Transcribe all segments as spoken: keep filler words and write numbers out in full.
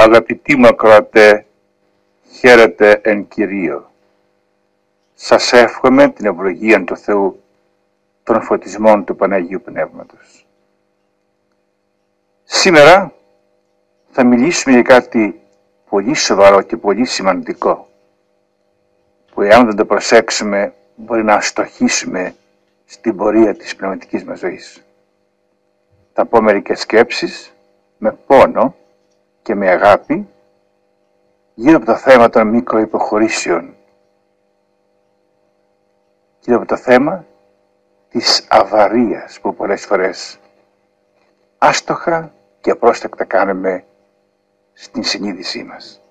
Αγαπητοί μου ακροατέ, χαίρετε εν Κυρίω. Σας εύχομαι την ευλογία του Θεού των φωτισμών του Παναγίου Πνεύματος. Σήμερα θα μιλήσουμε για κάτι πολύ σοβαρό και πολύ σημαντικό, που εάν δεν το προσέξουμε μπορεί να αστοχήσουμε στην πορεία της πνευματικής μας ζωής. Θα πω μερικές σκέψεις με πόνο και με αγάπη γύρω από το θέμα των μικροϋποχωρήσεων, γύρω από το θέμα της αβαρίας που πολλές φορές άστοχα και απρόστακτα κάνουμε στην συνείδησή μας.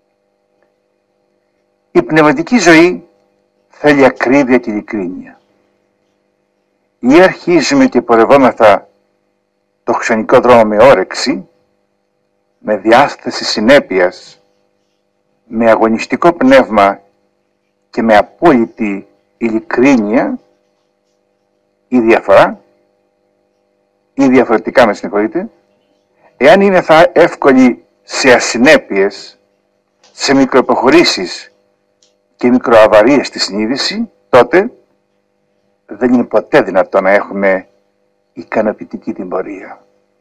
Η πνευματική ζωή θέλει ακρίβεια και ειλικρίνεια. Ή αρχίζουμε και πορευόμεθα το χρυσανικό δρόμο με όρεξη, με διάθεση συνέπειας, με αγωνιστικό πνεύμα και με απόλυτη ειλικρίνεια, ή διαφορά, ή διαφορετικά με συγχωρείτε, εάν είναι θα εύκολοι σε ασυνέπειες, σε μικροϋποχωρήσεις και μικροαβαρίες στη συνείδηση, τότε δεν είναι ποτέ δυνατό να έχουμε ικανοποιητική την πορεία.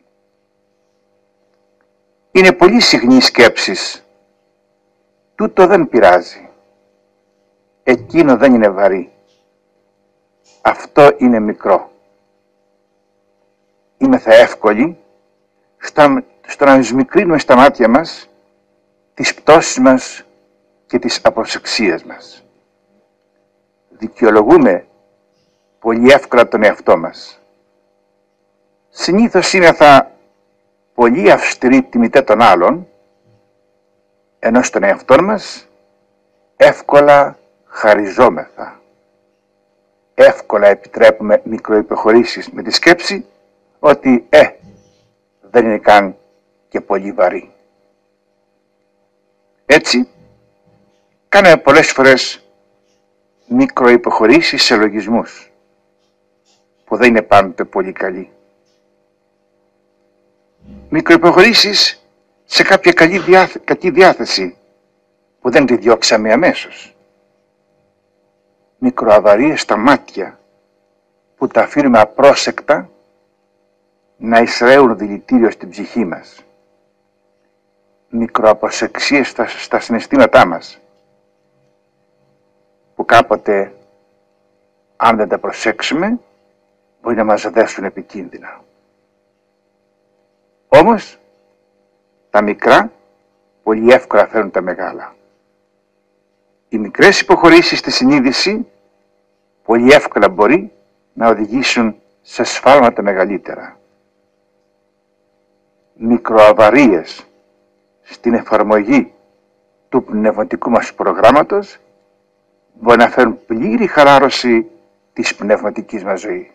Είναι πολύ συχνή σκέψεις. Τούτο δεν πειράζει. Εκείνο δεν είναι βαρύ. Αυτό είναι μικρό. Είμαι θα εύκολοι στο, στο να σμικρύνουμε στα μάτια μας τις πτώσεις μας και τις απροσεξίες μας. Δικαιολογούμε πολύ εύκολα τον εαυτό μας. Συνήθως είναι θα πολύ αυστηρή τιμητέ των άλλων, ενώ στον εαυτό μας εύκολα χαριζόμεθα. Εύκολα επιτρέπουμε μικροϋποχωρήσεις με τη σκέψη ότι «ε, δεν είναι καν και πολύ βαρύ». Έτσι, κάνουμε πολλές φορές μικροϋποχωρήσεις σε λογισμούς που δεν είναι πάντοτε πολύ καλοί. Μικροϋποχωρήσεις σε κάποια καλή διάθε, κακή διάθεση που δεν τη διώξαμε αμέσως. Μικροαβαρίες στα μάτια που τα αφήνουμε απρόσεκτα να εισραίουν δηλητήριο στην ψυχή μας. Μικροαπροσεξίες στα, στα συναισθήματά μας που κάποτε αν δεν τα προσέξουμε μπορεί να μας δέσουν επικίνδυνα. Όμως τα μικρά πολύ εύκολα φέρνουν τα μεγάλα. Οι μικρές υποχωρήσεις στη συνείδηση πολύ εύκολα μπορεί να οδηγήσουν σε σφάλματα μεγαλύτερα. Μικροαβαρίες στην εφαρμογή του πνευματικού μας προγράμματος μπορεί να φέρουν πλήρη χαλάρωση της πνευματικής μας ζωής.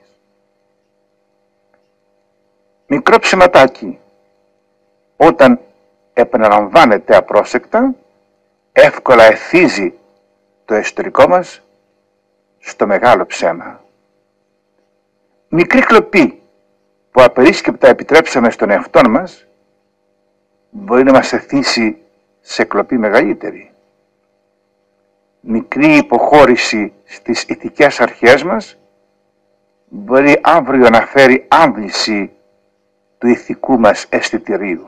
Μικρό ψεματάκι, όταν επαναλαμβάνεται απρόσεκτα, εύκολα εθίζει το εσωτερικό μας στο μεγάλο ψέμα. Μικρή κλοπή που απερίσκεπτα επιτρέψαμε στον εαυτό μας μπορεί να μας εθίσει σε κλοπή μεγαλύτερη. Μικρή υποχώρηση στις ηθικές αρχές μας μπορεί αύριο να φέρει άμβληση του ηθικού μας αισθητηρίου.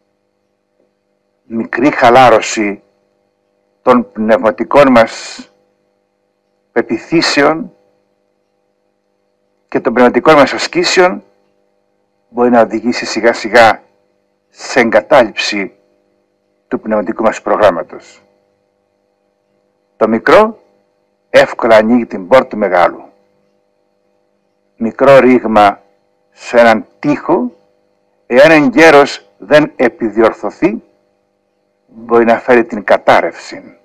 Μικρή χαλάρωση των πνευματικών μας πεποιθήσεων και των πνευματικών μας ασκήσεων μπορεί να οδηγήσει σιγά σιγά σε εγκατάλειψη του πνευματικού μας προγράμματος. Το μικρό εύκολα ανοίγει την πόρτα του μεγάλου. Μικρό ρήγμα σε έναν τοίχο, εάν εγκαίρος δεν επιδιορθωθεί, μπορεί να φέρει την κατάρρευση.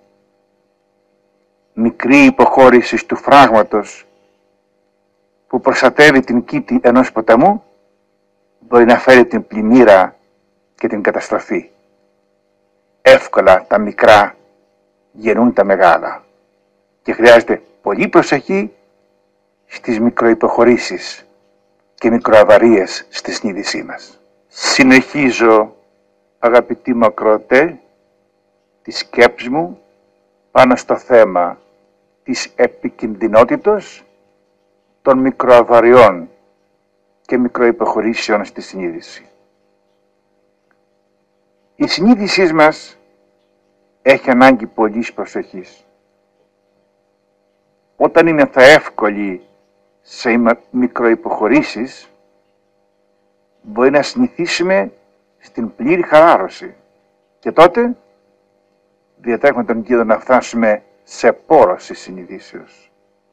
Μικρή υποχώρηση του φράγματος που προστατεύει την κήτη ενός ποταμού μπορεί να φέρει την πλημμύρα και την καταστροφή. Εύκολα τα μικρά γεννούν τα μεγάλα και χρειάζεται πολύ προσοχή στις μικροϋποχωρήσεις και μικροαβαρίες στη συνείδησή μας. Συνεχίζω αγαπητοί μου ακροατέ, τη σκέψη μου πάνω στο θέμα της επικινδυνότητος των μικροαβαριών και μικροϋποχωρήσεων στη συνείδηση. Η συνείδησή μας έχει ανάγκη πολλής προσοχής. Όταν είναι θα εύκολη σε μικροϋποχωρήσεις, μπορεί να συνηθίσουμε στην πλήρη χαλάρωση και τότε διατρέχουμε τον κίνδυνο να φτάσουμε σε πόρωση συνειδήσεως.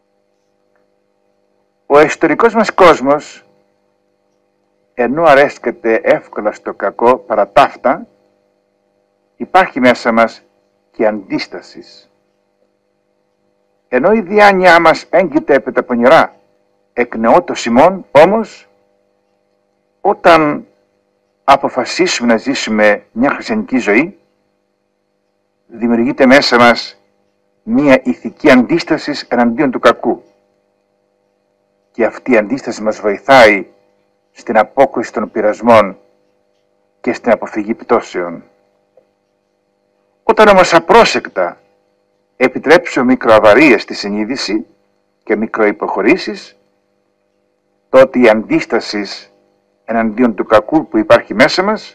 Ο ιστορικός μας κόσμος, ενώ αρέσκεται εύκολα στο κακό, παρά ταύτα, υπάρχει μέσα μας και αντίστασης. Ενώ η διάνοιά μας έγκυται επί τα πονηρά εκ νεότος ημών, όμως, όταν αποφασίσουμε να ζήσουμε μια χριστιανική ζωή, δημιουργείται μέσα μας μια ηθική αντίσταση εναντίον του κακού. Και αυτή η αντίσταση μας βοηθάει στην απόκριση των πειρασμών και στην αποφυγή πτώσεων. Όταν όμως απρόσεκτα επιτρέψουμε μικροαβαρίες στη συνείδηση και μικροϋποχωρήσεις, τότε η αντίσταση εναντίον του κακού που υπάρχει μέσα μας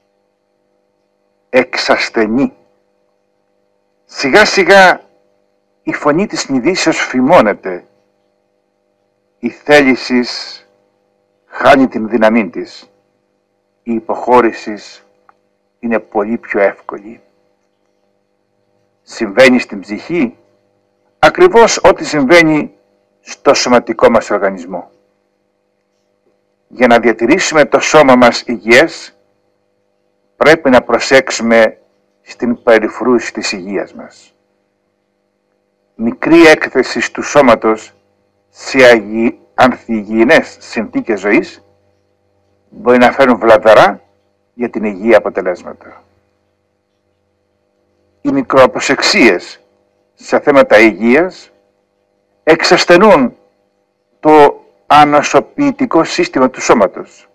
εξασθενεί. Σιγά σιγά η φωνή της συνειδήσεως φημώνεται, η θέληση χάνει την δύναμή της, η υποχώρηση είναι πολύ πιο εύκολη. Συμβαίνει στην ψυχή ακριβώς ό,τι συμβαίνει στο σωματικό μας οργανισμό. Για να διατηρήσουμε το σώμα μας υγιές, πρέπει να προσέξουμε στην περιφρούση της υγείας μας. Μικρή έκθεση του σώματος σε ανθυγιεινές συνθήκες ζωής μπορεί να φέρουν βλαβερά για την υγεία αποτελέσματα. Οι μικροπροσεξίες σε θέματα υγείας εξασθενούν το ανοσοποιητικό σύστημα του σώματος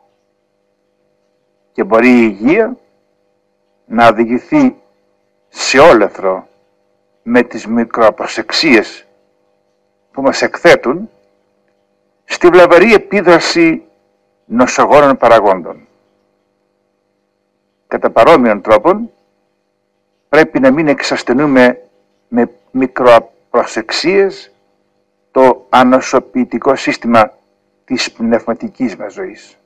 και μπορεί η υγεία να οδηγηθεί σε όλεθρο με τις μικροπροσεξίες που μας εκθέτουν στη βλαβερή επίδραση νοσογόνων παραγόντων. Κατά παρόμοιων τρόπων, πρέπει να μην εξασθενούμε με μικροπροσεξίες το ανοσοποιητικό σύστημα της πνευματικής μας ζωής.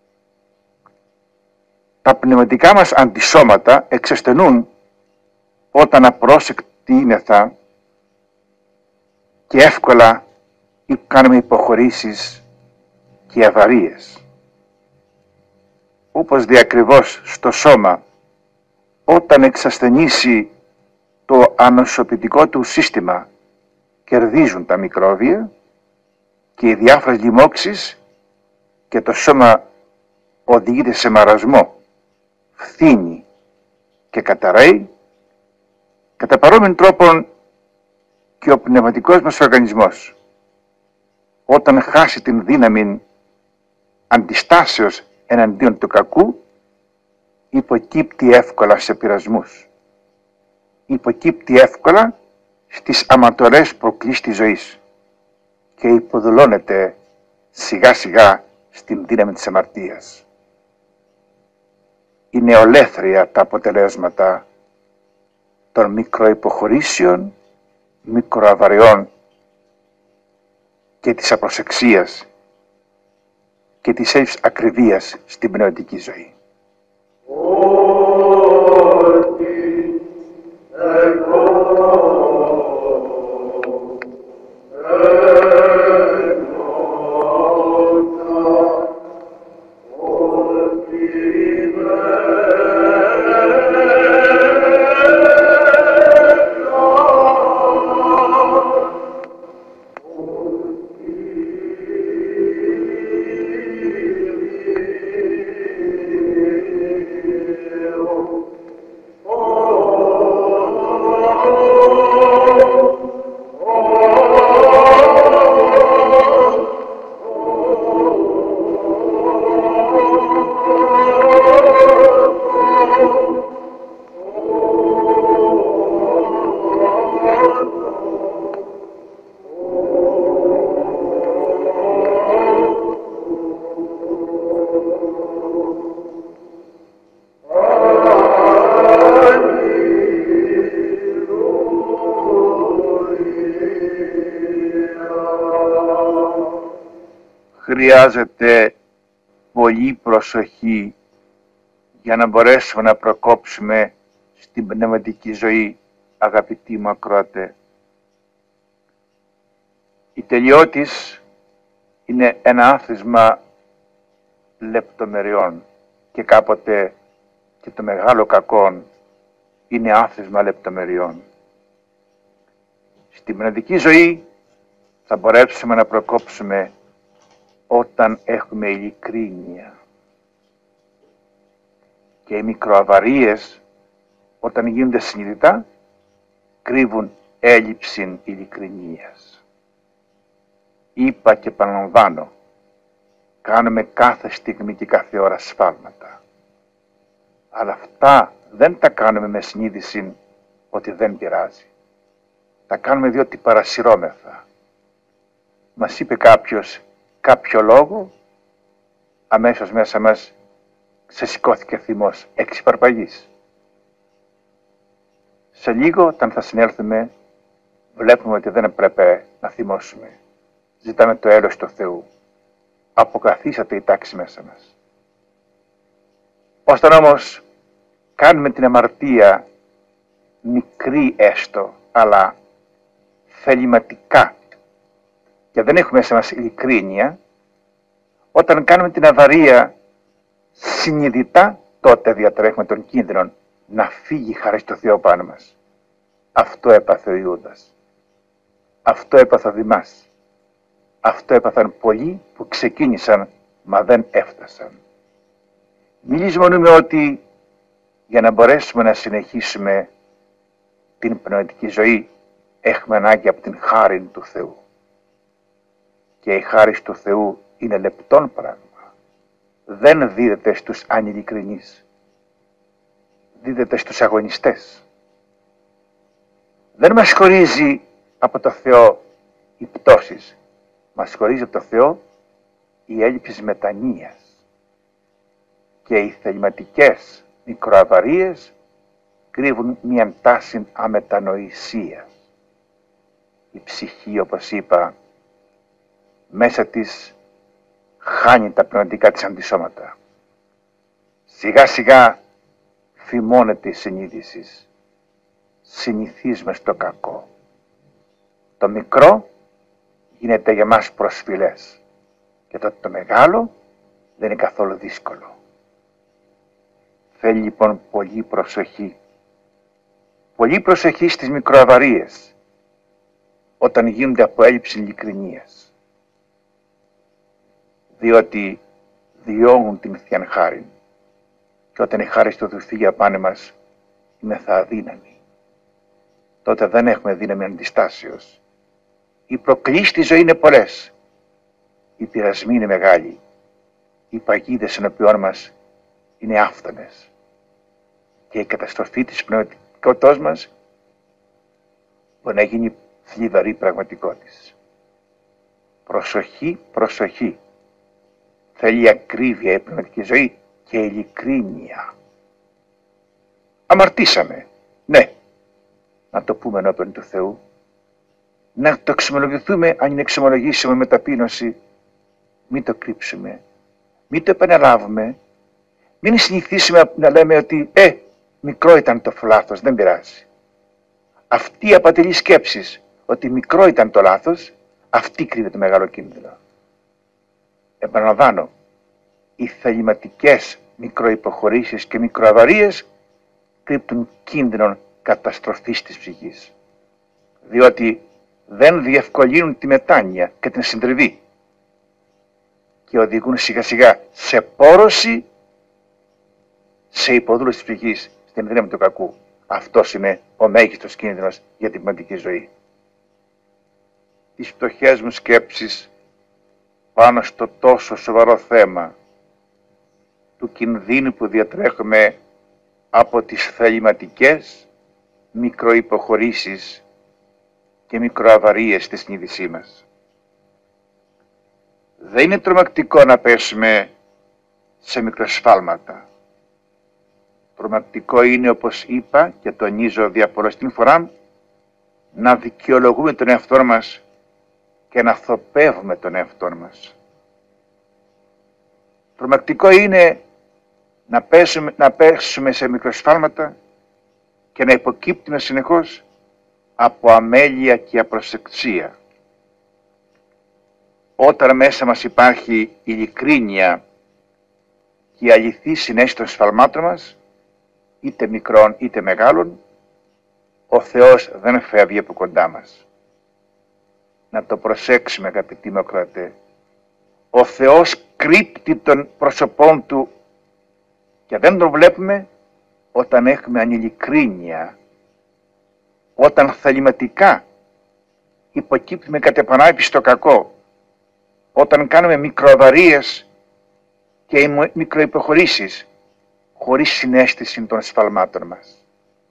Τα πνευματικά μας αντισώματα εξασθενούν όταν απρόσεκτοι είμεθα και εύκολα κάνουμε υποχωρήσεις και αβαρίες. Όπως διακριβώς στο σώμα, όταν εξασθενήσει το ανοσοποιητικό του σύστημα, κερδίζουν τα μικρόβια και οι διάφορες λοιμώξεις και το σώμα οδηγείται σε μαρασμό, φθήνει και καταραίει. Κατά παρόμοιον τρόπον και ο πνευματικός μας οργανισμός, όταν χάσει την δύναμη αντιστάσεως εναντίον του κακού, υποκύπτει εύκολα σε πειρασμούς. Υποκύπτει εύκολα στις αματωρές προκλήσεις της ζωής και υποδουλώνεται σιγά σιγά στην δύναμη της αμαρτίας. Είναι ολέθρια τα αποτελέσματα των μικροϋποχωρήσεων, μικροαβαριών και της απροσεξίας και της έλλειψης ακριβίας στην πνευματική ζωή. χρειάζεται πολύ προσοχή για να μπορέσουμε να προκόψουμε στην πνευματική ζωή, αγαπητοί μου ακροατέ. Η τελειότης είναι ένα άθροισμα λεπτομεριών και κάποτε και το μεγάλο κακόν είναι άθροισμα λεπτομεριών. Στην πνευματική ζωή θα μπορέσουμε να προκόψουμε όταν έχουμε ειλικρίνεια. Και οι μικροαβαρίες, όταν γίνονται συνειδητά, κρύβουν έλλειψη ειλικρινίας. Είπα και επαναλαμβάνω, κάνουμε κάθε στιγμή και κάθε ώρα σφάλματα. Αλλά αυτά δεν τα κάνουμε με συνείδηση ότι δεν πειράζει. Τα κάνουμε διότι παρασυρώμεθα. Μας είπε κάποιος κάποιο λόγο, αμέσως μέσα μας ξεσηκώθηκε θυμός εξυπαρπαγής. Σε λίγο, όταν θα συνέλθουμε, βλέπουμε ότι δεν έπρεπε να θυμώσουμε. Ζητάμε το έλεος του Θεού. Αποκαθίσατε η τάξη μέσα μας. Όταν όμως κάνουμε την αμαρτία μικρή έστω, αλλά θεληματικά και δεν έχουμε μέσα μας ειλικρίνεια, όταν κάνουμε την αβαρία συνειδητά, τότε διατρέχουμε τον κίνδυνο να φύγει η χάρη στο Θεό πάνω μας. Αυτό έπαθε ο Ιούδας. Αυτό έπαθε ο Δημάς. Αυτό έπαθαν πολλοί που ξεκίνησαν μα δεν έφτασαν. Μην λησμονούμε ότι για να μπορέσουμε να συνεχίσουμε την πνευματική ζωή έχουμε ανάγκη από την χάρη του Θεού. Και η χάρη του Θεού είναι λεπτόν πράγμα. Δεν δίδεται στους ανηλικρινείς. Δίδεται στους αγωνιστές. Δεν μας χωρίζει από το Θεό οι πτώσεις. Μας χωρίζει από το Θεό η έλλειψη μετανοίας. Και οι θεληματικές μικροαβαρίες κρύβουν μια τάση αμετανοησίας. Η ψυχή, όπως είπα, μέσα της χάνει τα πνευματικά της αντισώματα. Σιγά σιγά φημώνεται η συνείδηση. Συνηθίζουμε στο κακό. Το μικρό γίνεται για μας προσφυλές. Και το, το μεγάλο δεν είναι καθόλου δύσκολο. Θέλει λοιπόν πολύ προσοχή. Πολύ προσοχή στις μικροαβαρίες. Όταν γίνονται από έλλειψη ειλικρινίας. Διότι διώγουν την Θείαν χάριν. Και όταν η χάρη του Θεού φύγει απάνω μας, είμεθα αδύναμοι. Τότε δεν έχουμε δύναμη αντιστάσεως. Οι προκλήσεις στη ζωή είναι πολλές. Οι πειρασμοί είναι μεγάλοι. Οι παγίδες ενώπιόν μας είναι άφθονες. Και η καταστροφή της πνευματικότητός μας μπορεί να γίνει θλιβερή πραγματικότητα. Προσοχή, προσοχή. Θέλει ακρίβεια η πνευματική ζωή και ειλικρίνεια. Αμαρτήσαμε. Ναι. Να το πούμε ενώπιον του Θεού. Να το εξομολογηθούμε, αν είναι εξομολογήσιμο με ταπείνωση. Μην το κρύψουμε. Μην το επαναλάβουμε. Μην συνηθίσουμε να λέμε ότι «Ε, μικρό ήταν το λάθος, δεν πειράζει». Αυτή η απατηλή σκέψη ότι μικρό ήταν το λάθος, αυτή κρύβεται μεγάλο κίνδυνο. Επαναλαμβάνω, οι θεληματικές μικροϋποχωρήσεις και μικροαβαρίες κρύπτουν κίνδυνο καταστροφής της ψυχής. Διότι δεν διευκολύνουν τη μετάνοια και την συντριβή και οδηγούν σιγά σιγά σε πόρωση, σε υποδούλωση της ψυχής στην δύναμη του κακού. Αυτός είναι ο μέγιστος κίνδυνος για την πνευματική ζωή. Τις φτωχές μου σκέψεις πάνω στο τόσο σοβαρό θέμα του κινδύνου που διατρέχουμε από τις θεληματικές μικροϋποχωρήσεις και μικροαβαρίες στη συνείδησή μας. Δεν είναι τρομακτικό να πέσουμε σε μικροσφάλματα. Τρομακτικό είναι, όπως είπα και τονίζω διαπολωστήν φορά, να δικαιολογούμε τον εαυτό μας και να θοπεύουμε τον εαυτό μας. Τρομακτικό είναι να πέσουμε, να πέσουμε σε μικροσφάλματα και να υποκύπτουμε συνεχώς από αμέλεια και απροσεξία. Όταν μέσα μας υπάρχει ειλικρίνεια και η αληθή συνέστηση των σφαλμάτων μας, είτε μικρών είτε μεγάλων, ο Θεός δεν φεύγει από κοντά μας. Να το προσέξουμε, αγαπητοί μου ακροατέ. Ο Θεός κρύπτει των προσωπών Του και δεν τον βλέπουμε όταν έχουμε ανηλικρίνεια, όταν θεληματικά υποκύπτουμε κατ' επανάληψη στο κακό, όταν κάνουμε μικροαβαρίες και μικροϋποχωρήσεις χωρίς συναίσθηση των σφαλμάτων μας.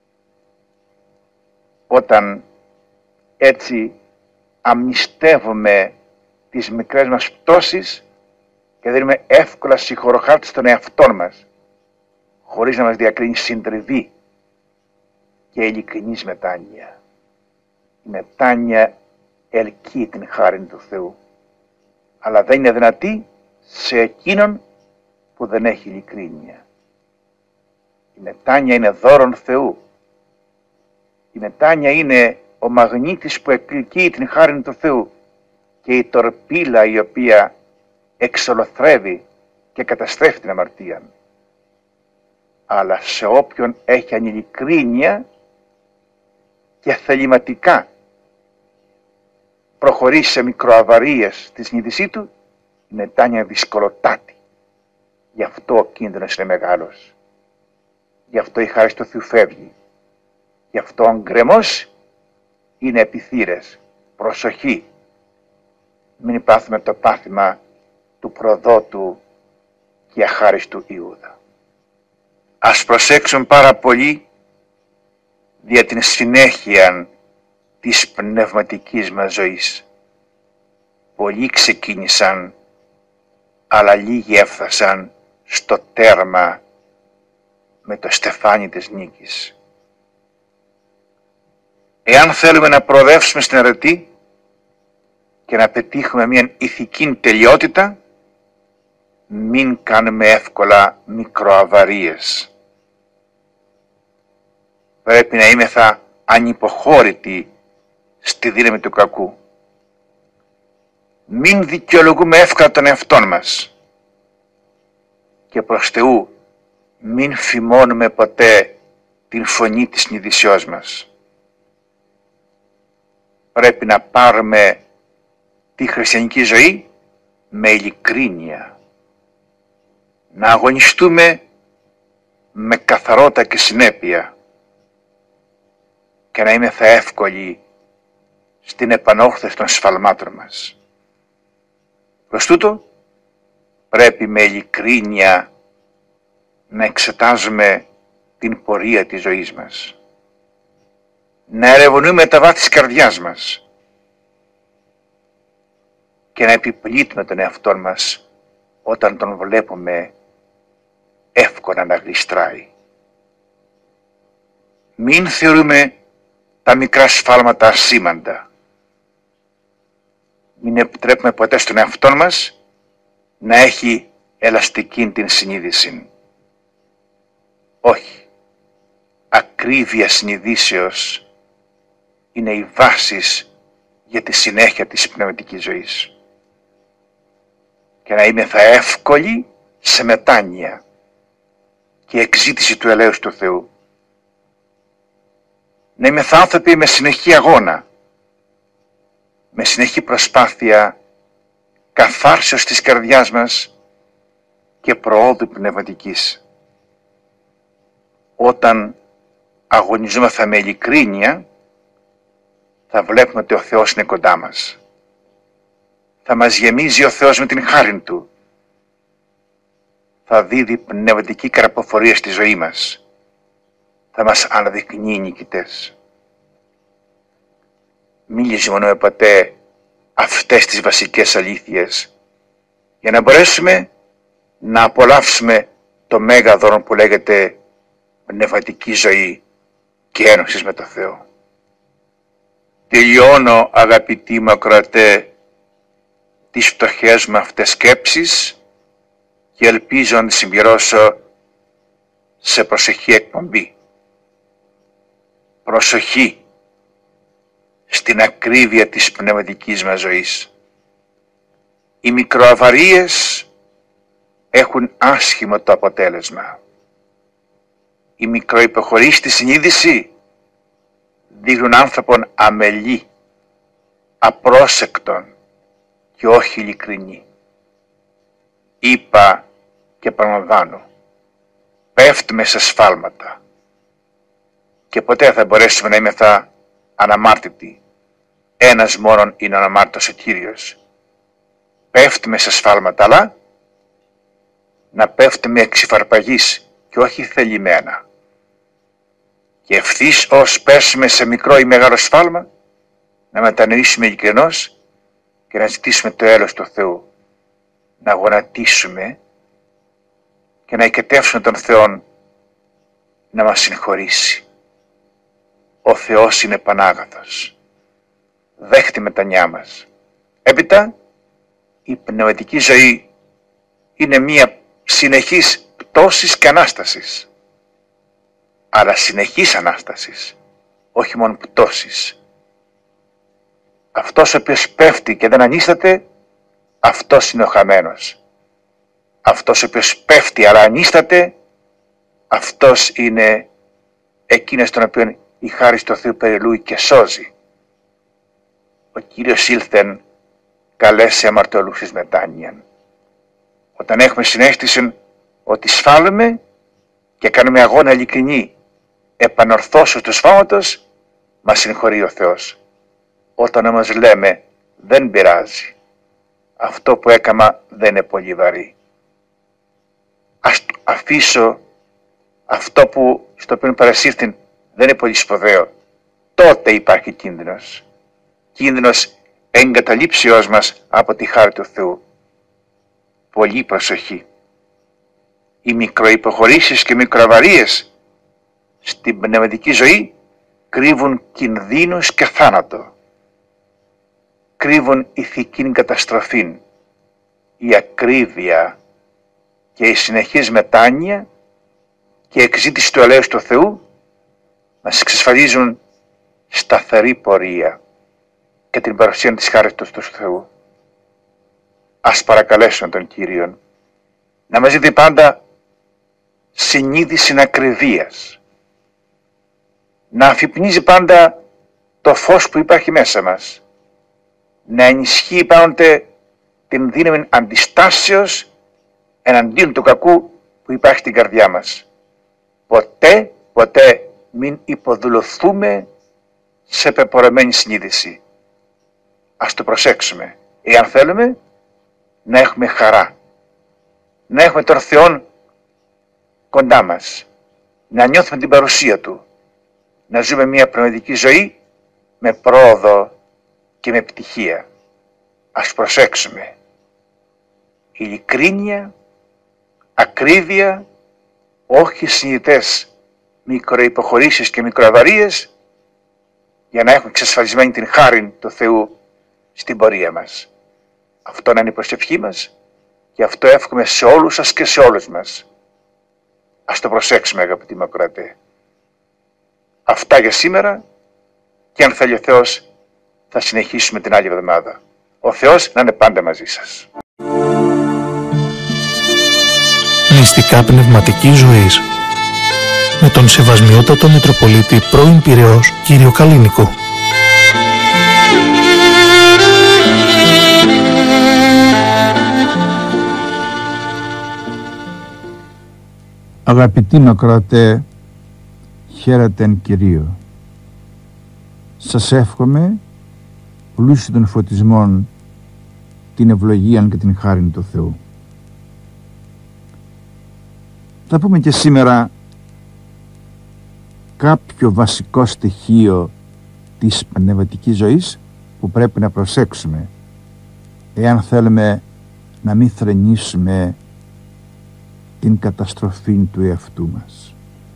Όταν έτσι αμνηστεύουμε τις μικρές μας πτώσεις και δίνουμε εύκολα συγχωροχάρτη στον εαυτό μας, χωρίς να μας διακρίνει συντριβή και ειλικρινής μετάνοια. Η μετάνοια ελκύει την χάρη του Θεού, αλλά δεν είναι δυνατή σε εκείνον που δεν έχει ειλικρίνεια. Η μετάνοια είναι δώρον Θεού. Η μετάνοια είναι ο μαγνήτης που εκκλικεί την χάρη του Θεού και η τορπίλα η οποία εξολοθρεύει και καταστρέφει την αμαρτία. Αλλά σε όποιον έχει ανηλικρίνεια και θεληματικά προχωρήσει σε μικροαβαρίες στη συνείδησή του, η μετάνοια δυσκολοτάτη. Γι' αυτό ο κίνδυνος είναι μεγάλος. Γι' αυτό η χάρη του Θεού φεύγει. Γι' αυτό ο γκρεμός είναι επιθύρες. Προσοχή. Μην πάθουμε το πάθημα του προδότου και αχάριστου Ιούδα. Ας προσέξουμε πάρα πολύ για την συνέχεια της πνευματικής μας ζωής. Πολλοί ξεκίνησαν, αλλά λίγοι έφτασαν στο τέρμα με το στεφάνι της νίκης. Εάν θέλουμε να προοδεύσουμε στην αρετή και να πετύχουμε μια ηθική τελειότητα, μην κάνουμε εύκολα μικροαβαρίες. Πρέπει να είμεθα ανυποχώρητοι στη δύναμη του κακού. Μην δικαιολογούμε εύκολα τον εαυτόν μας. Και προς Θεού μην φημώνουμε ποτέ την φωνή της συνειδησιός μας. Πρέπει να πάρουμε τη χριστιανική ζωή με ειλικρίνεια. Να αγωνιστούμε με καθαρότητα και συνέπεια και να είμεθα εύκολοι στην επανόρθωση των σφαλμάτων μας. Προς τούτο πρέπει με ειλικρίνεια να εξετάζουμε την πορεία της ζωής μας. Να ερευνούμε τα βάθη της καρδιάς μας και να επιπλήττουμε τον εαυτό μας όταν τον βλέπουμε εύκολα να γλιστράει. Μην θεωρούμε τα μικρά σφάλματα ασήμαντα. Μην επιτρέπουμε ποτέ στον εαυτό μας να έχει ελαστική την συνείδηση. Όχι. Ακρίβεια συνειδήσεως είναι η βάση για τη συνέχεια της πνευματικής ζωής. Και να είμεθα εύκολοι σε μετάνοια και εξήτηση του ελέους του Θεού. Να είμεθα άνθρωποι με συνεχή αγώνα, με συνεχή προσπάθεια καθάρσεως της καρδιάς μας και προόδου πνευματικής. Όταν αγωνιζόμεθα με ειλικρίνεια, θα βλέπουμε ότι ο Θεός είναι κοντά μας. Θα μας γεμίζει ο Θεός με την χάριν Του. Θα δίδει πνευματική καρποφορία στη ζωή μας. Θα μας αναδεικνύει νικητές. Μην λησμονούμε ποτέ αυτές τις βασικές αλήθειες για να μπορέσουμε να απολαύσουμε το μέγα δώρο που λέγεται πνευματική ζωή και ένωση με το Θεό. Τελειώνω, αγαπητοί μου ακροατέ, τις φτωχές μου αυτές σκέψεις και ελπίζω να τη συμπληρώσω σε προσεχή εκπομπή. Προσοχή στην ακρίβεια της πνευματικής μας ζωής. Οι μικροαβαρίες έχουν άσχημο το αποτέλεσμα. Οι μικροϋποχωρήσεις στη συνείδηση δείχνουν άνθρωπον αμελή, απρόσεκτον και όχι ειλικρινή. Είπα και παραλαμβάνω, πέφτουμε σε σφάλματα και ποτέ θα μπορέσουμε να είμεθα αναμάρτητοι. Ένας μόνον είναι ο αναμάρτητος ο Κύριος. Πέφτουμε σε σφάλματα, αλλά να πέφτουμε εξυφαρπαγής και όχι θελημένα. Και ευθύς ως πέσουμε σε μικρό ή μεγάλο σφάλμα, να μετανοήσουμε ειλικρινώς και να ζητήσουμε το έλεος του Θεού. Να γονατίσουμε και να οικετεύσουμε τον Θεό να μας συγχωρήσει. Ο Θεός είναι πανάγαθος. Δέχτη μετανιά μας. Έπειτα, η πνευματική ζωή είναι μία συνεχής πτώσης και ανάστασης. Αλλά συνεχής ανάστασης, όχι μόνο πτώσης. Αυτός ο οποίος πέφτει και δεν ανίσταται, αυτός είναι ο χαμένος. Αυτός ο οποίος πέφτει αλλά ανίσταται, αυτός είναι εκείνος τον οποίον η χάρις του Θεού περιλούει και σώζει. Ο Κύριος ήλθεν καλέσει αμαρτωλούς εις μετάνοιαν. Όταν έχουμε συναίσθηση ότι σφάλουμε και κάνουμε αγώνα ειλικρινή επανορθώσεως του σφάλματος, μας συγχωρεί ο Θεός. Όταν όμως λέμε δεν πειράζει, αυτό που έκαμα δεν είναι πολύ βαρύ, ας αφήσω αυτό που στο οποίο παρασύρθην δεν είναι πολύ σπουδαίο, τότε υπάρχει κίνδυνος. Κίνδυνος εγκαταλείψεώς μας από τη χάρη του Θεού. Πολύ προσοχή. Οι μικροϋποχωρήσεις και μικροαβαρίες στην πνευματική ζωή κρύβουν κινδύνους και θάνατο. Κρύβουν ηθική καταστροφή, η ακρίβεια και η συνεχής μετάνοια και εξήτηση του ελέους του Θεού μας εξασφαλίζουν σταθερή πορεία και την παρουσία της χάρης του Θεού. Ας παρακαλέσουμε τον Κύριον να μας δίδει πάντα συνείδηση ακριβίας, να αφυπνίζει πάντα το φως που υπάρχει μέσα μας, να ενισχύει πάντοτε την δύναμη αντιστάσεως εναντίον του κακού που υπάρχει στην καρδιά μας. Ποτέ, ποτέ μην υποδουλωθούμε σε πεπωρωμένη συνείδηση. Ας το προσέξουμε, εάν θέλουμε να έχουμε χαρά, να έχουμε τον Θεό κοντά μας, να νιώθουμε την παρουσία Του, να ζούμε μια πνευματική ζωή με πρόοδο και με επιτυχία. Ας προσέξουμε. Ειλικρίνεια, ακρίβεια, όχι συνειδητές μικροϋποχωρήσεις και μικροαβαρίες, για να έχουμε εξασφαλισμένη την χάρη του Θεού στην πορεία μας. Αυτό να είναι η προσευχή μας και αυτό εύχομαι σε όλους σας και σε όλους μας. Ας το προσέξουμε, αγαπητοί μου ακροατές. Αυτά για σήμερα και αν θέλει ο Θεός θα συνεχίσουμε την άλλη εβδομάδα. Ο Θεός να είναι πάντα μαζί σας. Μυστικά πνευματικής ζωής με τον Σεβασμιότατο Μητροπολίτη πρώην Πειραιώς κύριο Καλίνικο. Αγαπητοί ακροατέ, χαίρετεν Κυρίω. Σας εύχομαι πλούσιο των φωτισμών, την ευλογία και την χάρη του Θεού. Θα πούμε και σήμερα κάποιο βασικό στοιχείο της πνευματικής ζωής που πρέπει να προσέξουμε εάν θέλουμε να μην θρηνήσουμε την καταστροφή του εαυτού μας.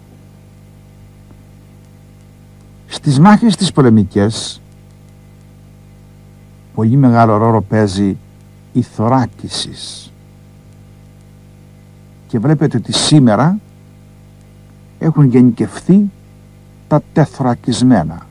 Στις μάχες τις πολεμικές πολύ μεγάλο ρόλο παίζει η θωράκιση. Και βλέπετε ότι σήμερα έχουν γενικευθεί τα τεθωρακισμένα.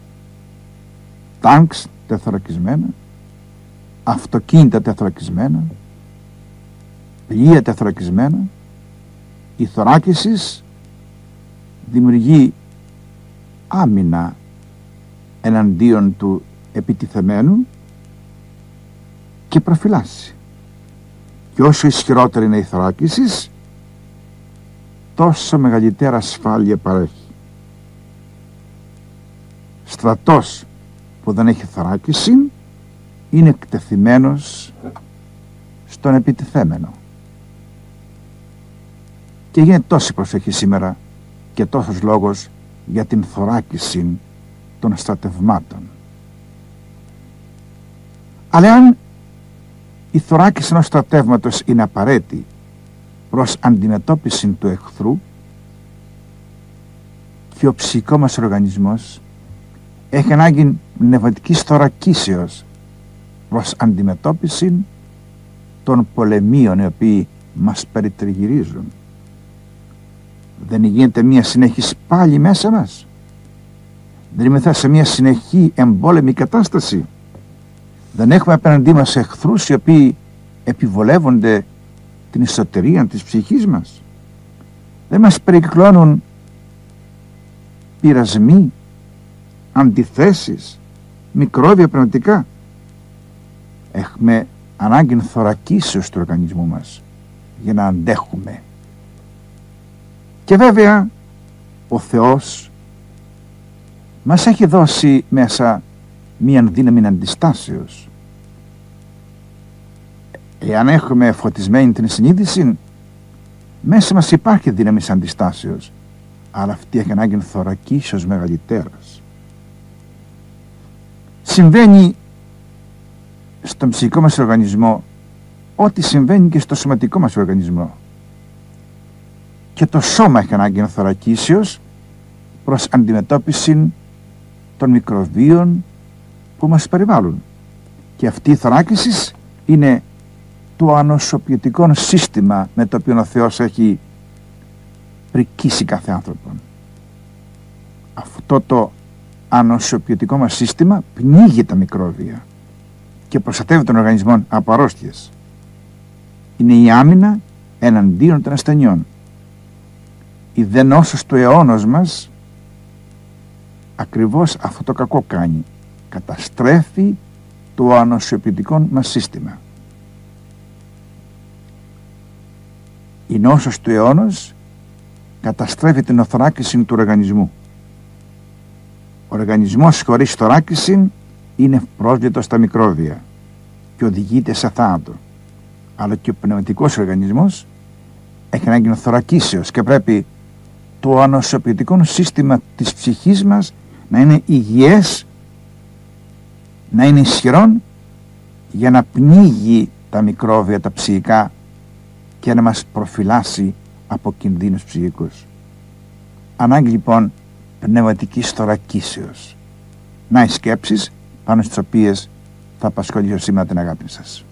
Τάγκς τεθωρακισμένα, αυτοκίνητα τεθωρακισμένα, πλοία τεθωρακισμένα. Η θωράκιση δημιουργεί άμυνα εναντίον του επιτιθεμένου και προφυλάσσει. Και όσο ισχυρότερη είναι η θωράκιση, τόσο μεγαλύτερα ασφάλεια παρέχει. Στρατός που δεν έχει θωράκιση είναι εκτεθειμένος στον επιτιθέμενο. Και γίνεται τόση προσοχή σήμερα και τόσος λόγος για την θωράκιση των στρατευμάτων. Αλλά αν η θωράκιση ενός στρατεύματος είναι απαραίτητη προς αντιμετώπιση του εχθρού, και ο ψυχικός μας οργανισμός έχει ανάγκη πνευματικής θωρακίσεως προς αντιμετώπιση των πολεμίων οι οποίοι μας περιτριγυρίζουν. Δεν γίνεται μια συνεχής πάλι μέσα μας? Δεν είμαστε σε μια συνεχή εμπόλεμη κατάσταση? Δεν έχουμε απέναντί μας εχθρούς οι οποίοι επιβολεύονται την εσωτερία της ψυχής μας? Δεν μας περικυκλώνουν πειρασμοί, αντιθέσεις, μικρόβια πνευματικά? Έχουμε ανάγκη θωρακίσεως του οργανισμού μας για να αντέχουμε. Και βέβαια ο Θεός μας έχει δώσει μέσα μία δύναμη αντιστάσεως. Εάν έχουμε φωτισμένη την συνείδηση, μέσα μας υπάρχει δύναμη αντιστάσεως, αλλά αυτή έχει ανάγκη θωρακίσεως μεγαλύτερας. Συμβαίνει στον ψυχικό μας οργανισμό ό,τι συμβαίνει και στο σωματικό μας οργανισμό. Και το σώμα έχει ανάγκη θωρακίσεως προς αντιμετώπιση των μικροβίων που μας περιβάλλουν. Και αυτή η θωράκιση είναι το ανοσοποιητικό σύστημα με το οποίο ο Θεός έχει πρικήσει κάθε άνθρωπο. Αυτό το ανοσοποιητικό μας σύστημα πνίγει τα μικρόβια και προστατεύει τον οργανισμό από αρρώστιες. Είναι η άμυνα εναντίον των ασθενειών. Η δε νόσος του αιώνος μας ακριβώς αυτό το κακό κάνει. Καταστρέφει το ανοσοποιητικό μας σύστημα. Η νόσος του αιώνος καταστρέφει την θωράκιση του οργανισμού. Ο οργανισμός χωρίς θωράκιση είναι ευπρόσδεκτος στα μικρόβια και οδηγείται σε θάνατο. Αλλά και ο πνευματικός οργανισμός έχει ανάγκη θωρακίσεως και πρέπει το ανοσοποιητικό σύστημα της ψυχής μας να είναι υγιές, να είναι ισχυρόν για να πνίγει τα μικρόβια, τα ψυχικά και να μας προφυλάσει από κινδύνους ψυχικούς. Ανάγκη λοιπόν πνευματικής θωρακίσεως. Να οι σκέψεις πάνω στις οποίες θα απασχολήσω σήμερα την αγάπη σας.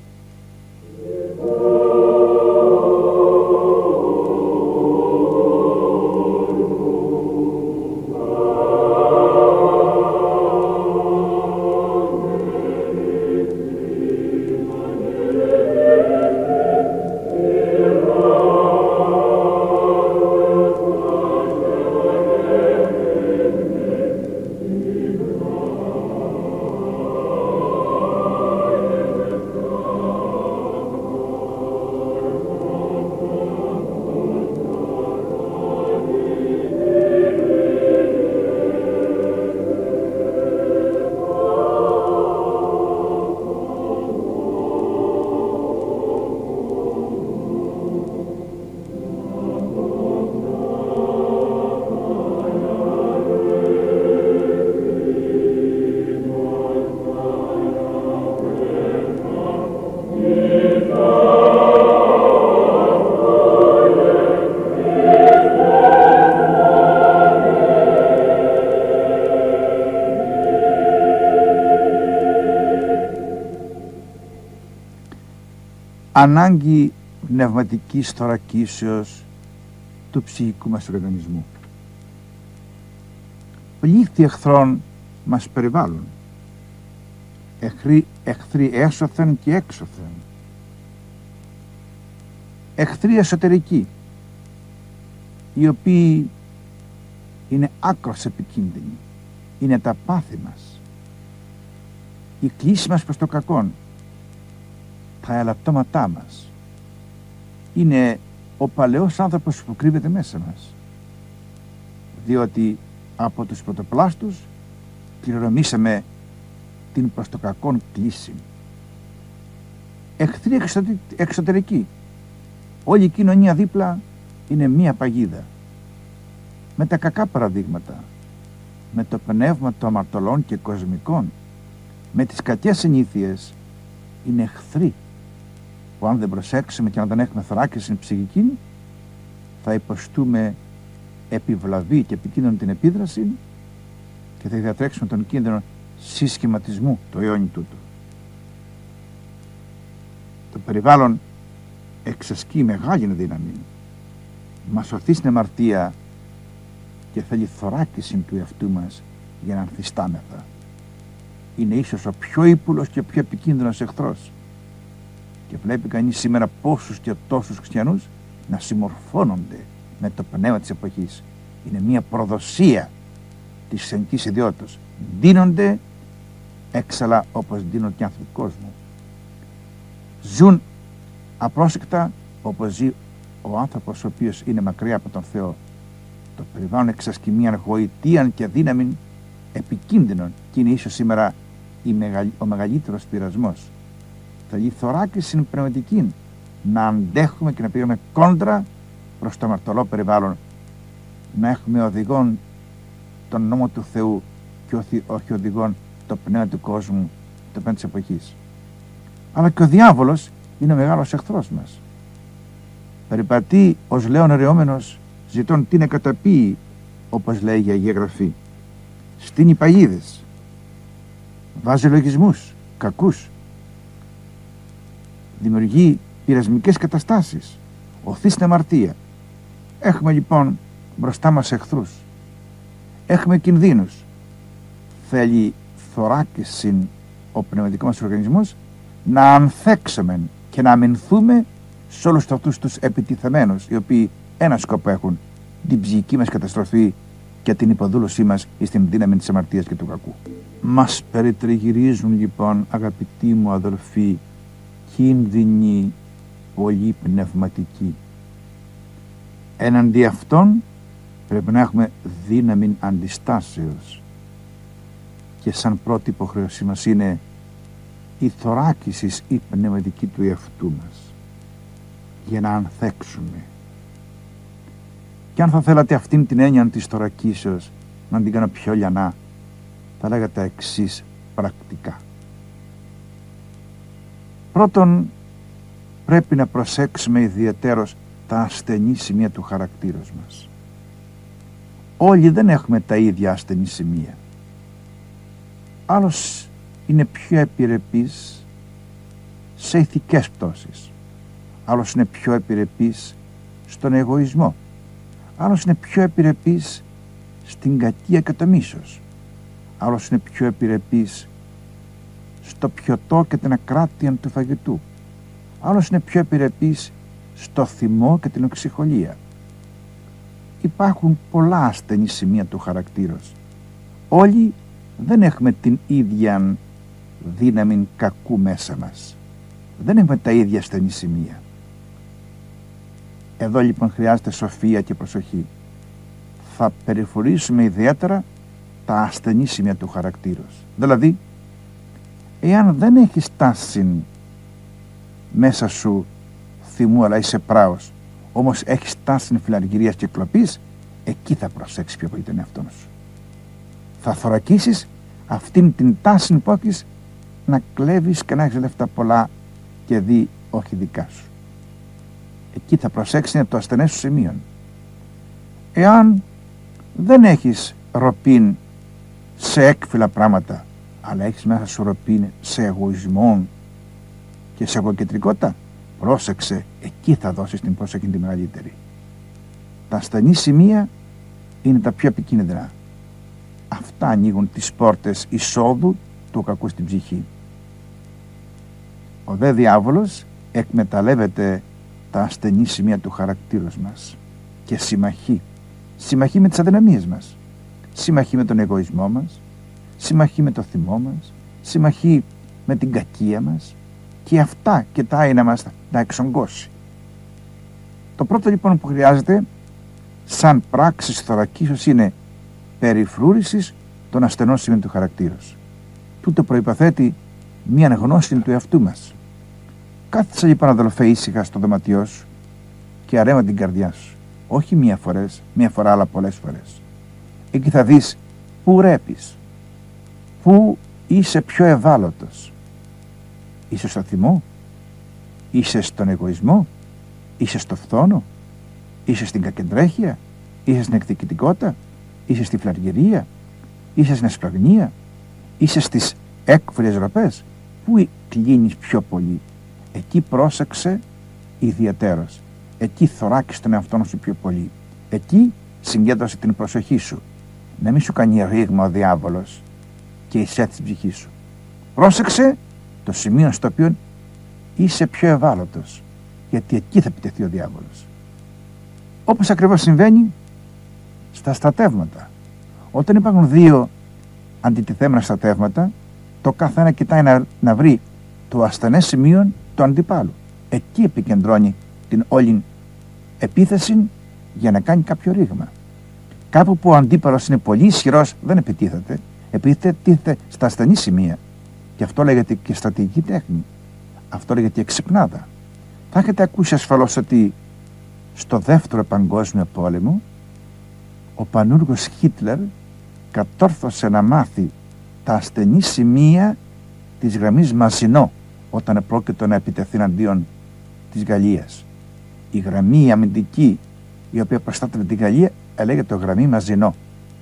Ανάγκη πνευματικής θωρακίσεως του ψυχικού μας οργανισμού. Πλήθη εχθρών μας περιβάλλουν, εχθροί, εχθροί έσωθεν και έξωθεν, εχθροί εσωτερικοί, οι οποίοι είναι άκρως επικίνδυνοι, είναι τα πάθη μας, η κλίση μας προς το κακόν, τα ελαττώματά μας, είναι ο παλαιός άνθρωπος που κρύβεται μέσα μας, διότι από τους πρωτοπλάστους κληρονομήσαμε την προς το κακόν κλίση. Εχθροί εξωτερικοί, όλη η κοινωνία δίπλα είναι μία παγίδα, με τα κακά παραδείγματα, με το πνεύμα των αμαρτωλών και κοσμικών, με τις κακές συνήθειες, είναι εχθροί που αν δεν προσέξουμε και αν δεν έχουμε θωράκιση ψυχική, θα υποστούμε επιβλαβή και επικίνδυνη την επίδραση και θα διατρέξουμε τον κίνδυνο συσχηματισμού του αιώνι τούτου. Το περιβάλλον εξασκεί μεγάλη δύναμη, μας σωθεί στην αμαρτία και θέλει θωράκιση του εαυτού μας για να ανθιστάμεθα. Είναι ίσως ο πιο ύπουλος και πιο επικίνδυνος εχθρός. Και βλέπει κανείς σήμερα πόσους και τόσους χριστιανούς να συμμορφώνονται με το πνεύμα της εποχής. Είναι μια προδοσία της χριστιανικής ιδιότητας. Δίνονται έξαλα όπως δίνονται οι άνθρωποι του κόσμου. Ζουν απρόσεκτα όπως ζει ο άνθρωπος ο οποίος είναι μακριά από τον Θεό. Το περιβάλλον εξασκεί μια γοητεία και δύναμη επικίνδυνων και είναι ίσως σήμερα η μεγαλ... ο μεγαλύτερος πειρασμός. Θέλει θωράκιση πνευματική να αντέχουμε και να πήγαμε κόντρα προς το αμαρτωλό περιβάλλον, να έχουμε οδηγόν τον νόμο του Θεού και όχι, όχι οδηγόν το πνεύμα του κόσμου, το πνεύμα της εποχής. Αλλά και ο διάβολος είναι ο μεγάλος εχθρός μας. Περιπατεί ως λέον ερεόμενος, ζητών την εκαταπίει, όπως λέει η Αγία Γραφή. Στείνει παγίδες, βάζει λογισμούς κακούς, δημιουργεί πειρασμικές καταστάσεις, οθεί στην αμαρτία. Έχουμε λοιπόν μπροστά μας εχθρούς, έχουμε κινδύνους. Θέλει θωράκιση ο πνευματικός μας οργανισμός να ανθέξουμε και να αμυνθούμε σε όλους αυτούς τους επιτιθεμένους, οι οποίοι ένα σκοπό έχουν, την ψυχική μας καταστροφή και την υποδούλωσή μας στην δύναμη της αμαρτίας και του κακού. Μας περιτριγυρίζουν λοιπόν, αγαπητοί μου αδελφοί, κίνδυνοι πολύ πνευματικοί. Έναντι αυτών πρέπει να έχουμε δύναμη αντιστάσεως και σαν πρώτη υποχρέωσή μας είναι η θωράκιση η πνευματική του εαυτού μας για να ανθέξουμε. Και αν θα θέλατε αυτήν την έννοια της θωρακίσεως να την κάνω πιο λιανά, θα λέγα τα εξής πρακτικά. Πρώτον, πρέπει να προσέξουμε ιδιαιτέρως τα ασθενή σημεία του χαρακτήρος μας. Όλοι δεν έχουμε τα ίδια ασθενή σημεία. Άλλος είναι πιο επιρρεπής σε ηθικές πτώσεις. Άλλος είναι πιο επιρρεπής στον εγωισμό. Άλλος είναι πιο επιρρεπής στην κακία και το μίσος. Άλλος είναι πιο επιρρεπής στο πιωτό και την ακράτεια του φαγητού. Άλλος είναι πιο επιρρεπής στο θυμό και την οξυχολία. Υπάρχουν πολλά ασθενή σημεία του χαρακτήρος. Όλοι δεν έχουμε την ίδια δύναμη κακού μέσα μας. Δεν έχουμε τα ίδια ασθενή σημεία. Εδώ λοιπόν χρειάζεται σοφία και προσοχή. Θα περιφορήσουμε ιδιαίτερα τα ασθενή σημεία του χαρακτήρος. Δηλαδή, εάν δεν έχεις τάση μέσα σου θυμού αλλά είσαι πράος, όμως έχεις τάση φιλαργυρίας και κλοπής, εκεί θα προσέξεις πιο πολύ τον εαυτό σου. Θα θωρακίσεις αυτήν την τάση που έχεις να κλέβεις και να έχεις λεφτά πολλά και δει όχι δικά σου. Εκεί θα προσέξεις, είναι το ασθενές σου σημείο. Εάν δεν έχεις ροπήν σε έκφυλα πράγματα, αλλά έχεις μέσα σου ροπήν σε εγωισμό και σε εγωκεντρικότητα, πρόσεξε, εκεί θα δώσεις την προσοχή τη μεγαλύτερη. Τα ασθενή σημεία είναι τα πιο επικίνδυνα. Αυτά ανοίγουν τις πόρτες εισόδου του κακού στην ψυχή. Ο δε διάβολος εκμεταλλεύεται τα ασθενή σημεία του χαρακτήρος μας και συμμαχεί. Συμμαχεί με τις αδυναμίες μας. Συμμαχεί με τον εγωισμό μας. Συμμαχεί με το θυμό μας. Συμμαχεί με την κακία μας. Και αυτά κοιτάει να μας να εξογκώσει. Το πρώτο λοιπόν που χρειάζεται σαν πράξη θωρακίσεως είναι περιφρούρησης των ασθενών σημείων του χαρακτήρος. Τούτο προϋποθέτει μία γνώση του εαυτού μας. Κάθισε λοιπόν, αδελφέ, ήσυχα στο δωματιό σου και αρέμα την καρδιά σου. Όχι μία φορές, μία φορά, αλλά πολλές φορές. Εκεί θα δεις πού ρέπεις, πού είσαι πιο ευάλωτος. Είσαι στο θυμό, είσαι στον εγωισμό, είσαι στο φθόνο, είσαι στην κακεντρέχεια, είσαι στην εκδικητικότητα, είσαι στη φλαργυρία, είσαι στην εσπραγνία, είσαι στις έκφυλες ροπές. Πού κλείνεις πιο πολύ? Εκεί πρόσεξε ιδιαιτέρως. Εκεί θωράκισε τον εαυτό σου πιο πολύ. Εκεί συγκέντρωσε την προσοχή σου. Να μην σου κάνει ρήγμα ο διάβολος και εισέτει την ψυχή σου. Πρόσεξε το σημείο στο οποίο είσαι πιο ευάλωτος, γιατί εκεί θα επιτεθεί ο διάβολος. Όπως ακριβώς συμβαίνει στα στρατεύματα. Όταν υπάρχουν δύο αντιτιθέμενα στρατεύματα, το καθένα κοιτάει να, να βρει το ασθενές σημείο του αντιπάλου. Εκεί επικεντρώνει την όλη επίθεση για να κάνει κάποιο ρήγμα. Κάπου που ο αντίπαλος είναι πολύ ισχυρός, δεν επιτίθεται, επιτίθεται στα ασθενή σημεία. Και αυτό λέγεται και στρατηγική τέχνη. Αυτό λέγεται και εξυπνάδα. Θα έχετε ακούσει ασφαλώς ότι στο δεύτερο παγκόσμιο πόλεμο ο πανούργος Χίτλερ κατόρθωσε να μάθει τα ασθενή σημεία της γραμμής Μαζινό όταν επρόκειτο να επιτεθεί εναντίον της Γαλλίας. Η γραμμή αμυντική η οποία προστάτευε τη Γαλλία έλεγεται γραμμή Μαζινό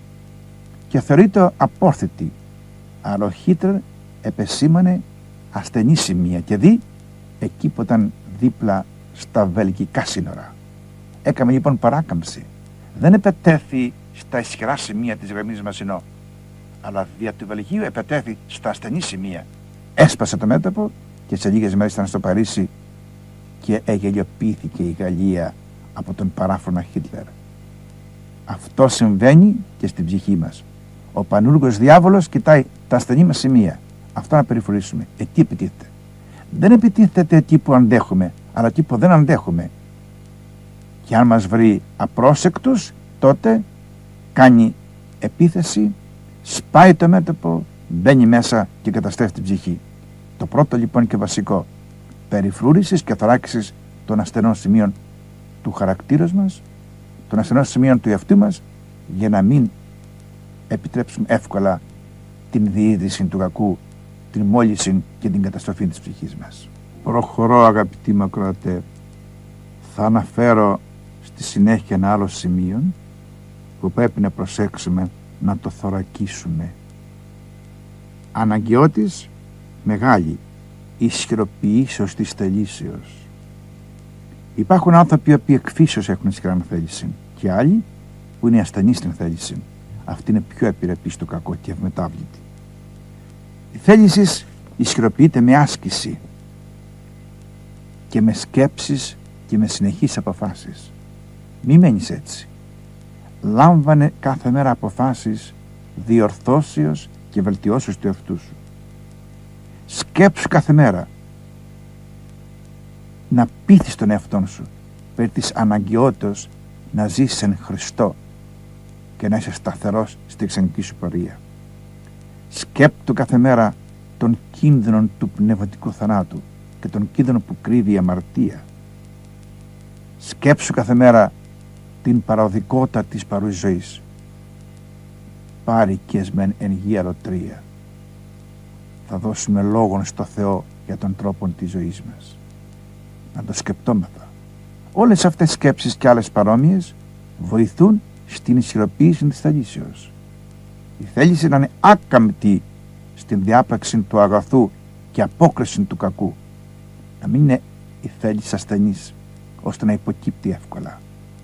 και θεωρείται απόρθητη, αλλά ο Χίτλερ επεσήμανε ασθενή σημεία και δει εκεί που ήταν δίπλα στα βελγικά σύνορα. Έκαμε λοιπόν παράκαμψη. Δεν επετέθη στα ισχυρά σημεία της γραμμής Μαζινό, αλλά δια του Βελγίου επετέθη στα ασθενή σημεία. Έσπασε το μέτωπο και σε λίγες μέρες ήταν στο Παρίσι και εγελιοποιήθηκε η Γαλλία από τον παράφρονα Χίτλερ. Αυτό συμβαίνει και στην ψυχή μας. Ο πανούργος διάβολος κοιτάει τα ασθενή μας σημεία. Αυτό να περιφρουρήσουμε. Εκεί επιτίθεται. Δεν επιτίθεται εκεί που αντέχουμε, αλλά εκεί που δεν αντέχουμε. Και αν μας βρει απρόσεκτους, τότε κάνει επίθεση, σπάει το μέτωπο, μπαίνει μέσα και καταστρέφει την ψυχή. Το πρώτο λοιπόν και βασικό, περιφρούρησης και θωράκισης των ασθενών σημείων του χαρακτήρος μας, των ασθενών σημείων του εαυτού μας, για να μην επιτρέψουμε εύκολα την διείδηση του κακού, την μόλυνση και την καταστροφή της ψυχής μας. Προχωρώ, αγαπητοί μου ακροατέ. Θα αναφέρω στη συνέχεια ένα άλλο σημείο που πρέπει να προσέξουμε να το θωρακίσουμε. Αναγκαιότης μεγάλη ισχυροποιήσεως της θελήσεως. Υπάρχουν άνθρωποι οι οποίοι εκφύσεως έχουν ισχυρά θέληση και άλλοι που είναι ασθενείς στην θέληση. Αυτή είναι πιο επιρρεπή στο κακό και ευμετάβλητη. Η θέληση ισχυροποιείται με άσκηση και με σκέψεις και με συνεχείς αποφάσεις. Μη μένεις έτσι. Λάμβανε κάθε μέρα αποφάσεις διορθώσεως και βελτιώσεως του εαυτού σου. Σκέψου κάθε μέρα να πείθεις τον εαυτό σου περί της αναγκαιότητας να ζήσεις εν Χριστώ και να είσαι σταθερός στη ξενική σου πορεία. Σκέπτου κάθε μέρα τον κίνδυνο του πνευματικού θανάτου και τον κίνδυνο που κρύβει η αμαρτία. Σκέψου κάθε μέρα την παροδικότητα της παρούσης ζωής. Πάρει και εσμέν εν γη αλωτρία. Θα δώσουμε λόγον στο Θεό για τον τρόπο της ζωής μας. Να το σκεπτόμεθα. Όλες αυτές οι σκέψεις και άλλες παρόμοιες βοηθούν στην ισχυροποίηση της θελήσεως. Η θέληση να είναι άκαμπτη στην διάπραξη του αγαθού και απόκριση του κακού. Να μην είναι η θέληση ασθενής, ώστε να υποκύπτει εύκολα.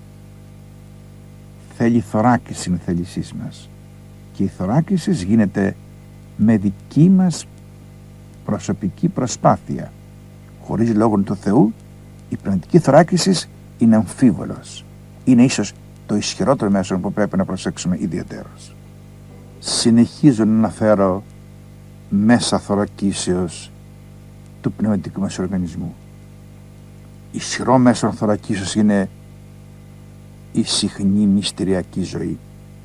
Θέλει θωράκιση η θέλησή μας, και η θωράκιση γίνεται με δική μας προσωπική προσπάθεια. Χωρίς λόγο του Θεού, η πνευματική θωράκιση είναι αμφίβολος. Είναι ίσως το ισχυρότερο μέσο που πρέπει να προσέξουμε ιδιαίτερως. Συνεχίζω να αναφέρω μέσα θωρακίσεως του πνευματικού μας οργανισμού. Ισχυρό μέσο θωρακίσεως είναι η συχνή μυστηριακή ζωή.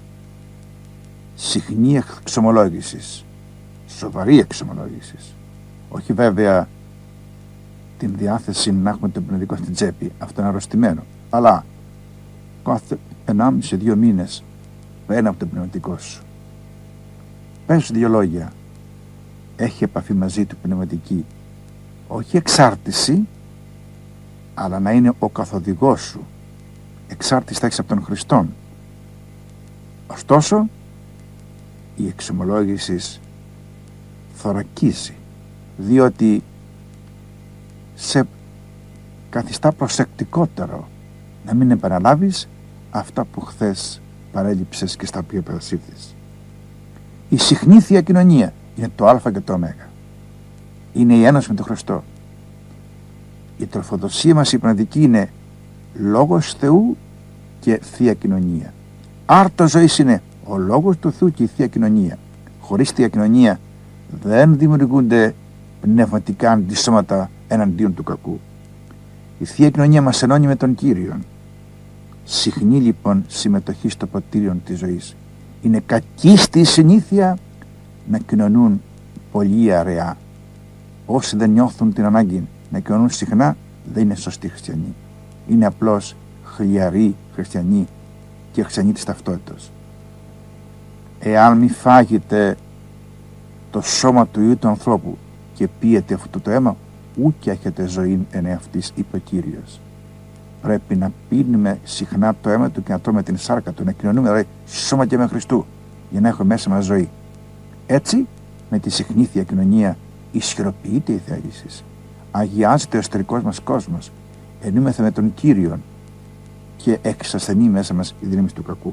Συχνή εξομολόγησης, σοβαρή εξομολόγησης. Όχι βέβαια την διάθεση να έχουμε το πνευματικό στην τσέπη, αυτό είναι αρρωστημένο, αλλά κάθε ενάμιση δύο μήνες ένα από το πνευματικό σου. Πες δύο λόγια. Έχει επαφή μαζί του πνευματική, όχι εξάρτηση, αλλά να είναι ο καθοδηγός σου. Εξάρτηση θα έχεις από τον Χριστόν. Ωστόσο, η εξομολόγηση θωρακίζει, διότι σε καθιστά προσεκτικότερο να μην επαναλάβεις αυτά που χθες παρέλειψες και στα οποία παρασύρθεις. Η συχνή Θεία Κοινωνία είναι το Α και το Ω. Είναι η ένωση με τον Χριστό. Η τροφοδοσία μας η πνευματική είναι Λόγος Θεού και Θεία Κοινωνία. Άρτο ζωής είναι ο Λόγος του Θεού και η Θεία Κοινωνία. Χωρίς Θεία Κοινωνία δεν δημιουργούνται πνευματικά αντισώματα εναντίον του κακού. Η Θεία Κοινωνία μας ενώνει με τον Κύριον. Συχνή λοιπόν συμμετοχή στο ποτήριον της ζωής. Είναι κακή στη συνήθεια να κοινωνούν πολύ αραιά. Όσοι δεν νιώθουν την ανάγκη να κοινωνούν συχνά, δεν είναι σωστοί χριστιανοί. Είναι απλώς χλιαροί χριστιανοί και χριστιανοί της ταυτότητας. Εάν μη φάγετε το σώμα του Υιού του ανθρώπου και πίετε αυτό το αίμα, ούτε έχετε ζωή εν εαυτής, είπε ο Κύριος. Πρέπει να πίνουμε συχνά το αίμα του και να τρώμε την σάρκα του, να κοινωνούμε δηλαδή σώμα και με Χριστού, για να έχουμε μέσα μας ζωή. Έτσι, με τη συχνή Θεία Κοινωνία ισχυροποιείται η θέληση. Αγιάζεται ο εσωτερικός μας κόσμος. Ενούμεθα με τον Κύριον και εξασθενεί μέσα μας η δύναμη του κακού.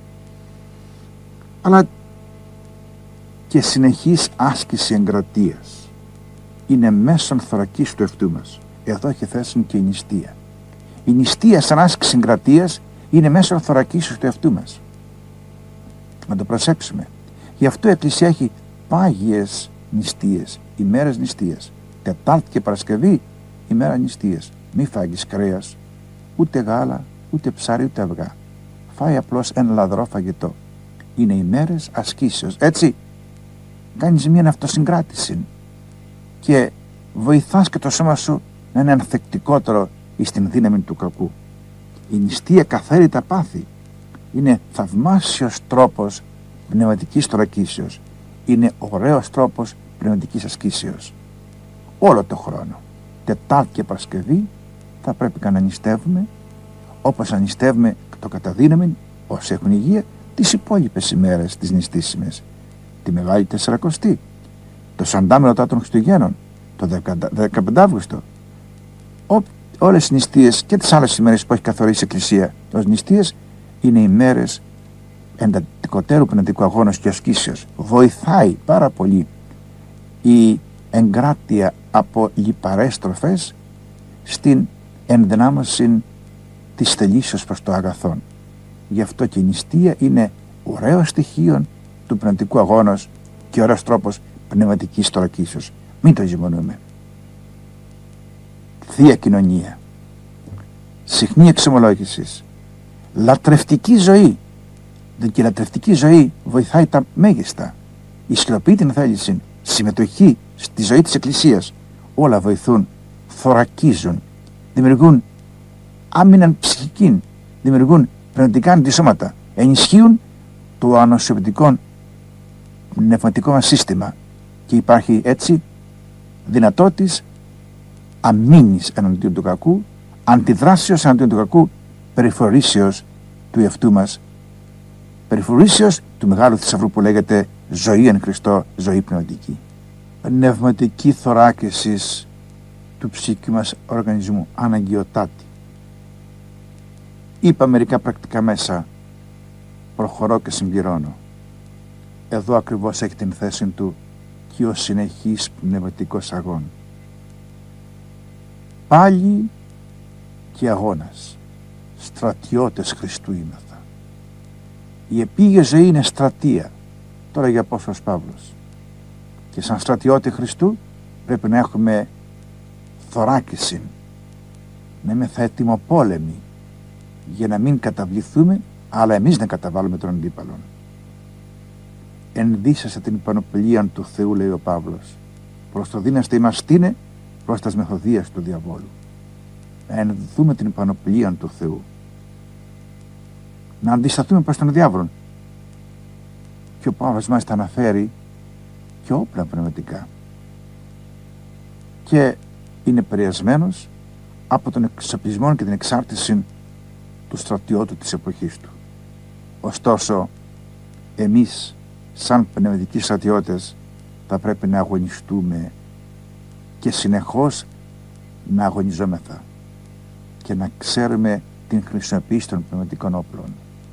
Αλλά και συνεχής άσκηση εγκρατείας είναι μέσον θωρακής του εαυτού μας. Εδώ έχει θέση και η νηστεία. Η νηστεία σαν άσκηση εγκρατείας είναι μέσον θωρακής του εαυτού μας. Να το προσέξουμε. Γι' αυτό η Εκκλησία έχει πάγιες νηστείες, ημέρες νηστείας. Τετάρτη και Παρασκευή, ημέρα νηστείας. Μη φάγεις κρέας, ούτε γάλα, ούτε ψάρι, ούτε αυγά. Φάει απλώς ένα λαδρό φαγητό. Είναι ημέρες ασκήσεως. Έτσι, κάνεις μια αυτοσυγκράτηση και βοηθάς και το σώμα σου να είναι ανθεκτικότερο στην δύναμη του κακού. Η νηστεία καθαίρει τα πάθη. Είναι θαυμάσιος τρόπος πνευματικής θωρακίσεως. Είναι ωραίος τρόπος πνευματικής ασκήσεως. Όλο το χρόνο. Τετάρτη και Παρασκευή θα πρέπει να νηστεύουμε, όπως να νηστεύουμε το καταδύναμη, όσοι έχουν υγεία, τις υπόλοιπες ημέρες τις νηστήσιμες. Τη Μεγάλη Τεσσαρακοστή, το σαραντάμερο μετά των Χριστουγέννων, το δεκαπέντε Αύγουστο. Όλες οι νηστείες και τις άλλες ημέρες που έχει καθορίσει η Εκκλησία ως νηστείες είναι ημέρες εντατικότερου πνευματικού αγώνος και ασκήσεως. Βοηθάει πάρα πολύ η εγκράτεια από λιπαρές τροφές στην ενδυνάμωση της θελήσεως προς το αγαθόν. Γι' αυτό και η νηστεία είναι ωραίο στοιχείο του πνευματικού αγώνος και ωραίος τρόπος πνευματικής θωρακίσεως. Μην το ζυμωνούμε. Θεία Κοινωνία, συχνή εξομολόγηση, λατρευτική ζωή. Και η λατρευτική ζωή βοηθάει τα μέγιστα. Ισχυροποιεί την θέληση, συμμετοχή στη ζωή της Εκκλησίας. Όλα βοηθούν, θωρακίζουν, δημιουργούν άμυναν ψυχική, δημιουργούν πνευματικά αντισώματα, ενισχύουν το ανοσιοποιητικό πνευματικό μας σύστημα και υπάρχει έτσι δυνατότης αμήνης εναντίον του κακού, αντιδράσεως εναντίον του κακού, περιφορήσεως του εαυτού μας, περιφορήσεως του μεγάλου θησαυρού που λέγεται ζωή εν Χριστώ, ζωή πνευματική. Πνευματική θωράκιση του ψυχικού μας οργανισμού, αναγκαιοτάτη. Είπα μερικά πρακτικά μέσα, προχωρώ και συμπληρώνω. Εδώ ακριβώς έχει την θέση του και ο συνεχής πνευματικός αγών. Πάλι και αγώνας, στρατιώτες Χριστού είμεθα. Η επίγεια ζωή είναι στρατεία, τώρα για Απόστολος Παύλος. Και σαν στρατιώτη Χριστού πρέπει να έχουμε θωράκιση, να είμαστε έτοιμοπόλεμοι, για να μην καταβληθούμε, αλλά εμείς να καταβάλουμε τον αντίπαλον. Ενδύσασε την πανοπλία του Θεού, λέει ο Παύλος, προς το δύναστε ημαστήνε, προς τας μεθοδείας του διαβόλου. Να ενδυθούμε την πανοπλία του Θεού. Να αντισταθούμε προς τον διάβολο. Και ο Παύλος μάλιστα αναφέρει και όπλα πνευματικά. Και είναι επηρεασμένος από τον εξοπλισμό και την εξάρτηση του στρατιώτου της εποχής του. Ωστόσο, εμείς σαν πνευματικοί στρατιώτες θα πρέπει να αγωνιστούμε και συνεχώς να αγωνιζόμεθα και να ξέρουμε την χρησιμοποίηση των πνευματικών όπλων.